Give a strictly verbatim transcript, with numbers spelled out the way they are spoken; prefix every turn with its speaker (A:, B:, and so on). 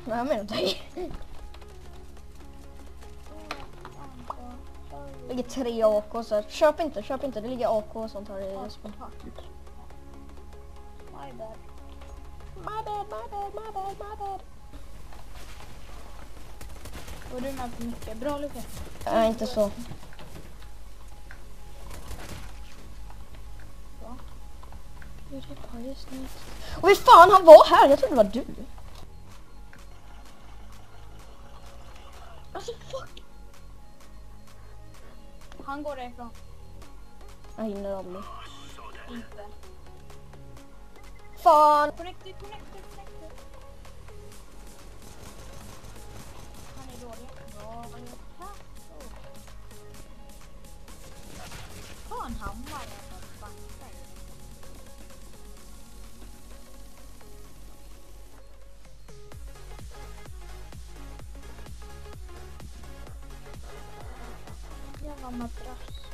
A: Nej, jag menar dig. Det ligger tre A K så köp inte, köp inte. Det ligger A K och sånt här i respen.
B: My bad.
A: My bad, my bad, my bad, my bad.
B: Och du med på mycket. Bra Lukas.
A: Nej, inte så.
B: Bra.
A: Och hur fan han var här? Jag trodde det var du.
B: Alltså fuck. Han går därifrån.
A: Jag hinner aldrig.
B: Inte.
A: Fan!
B: Connected, connected, connected. Han är dålig. Bra. Ha, oh. Fan, hammar. Jävla madrass.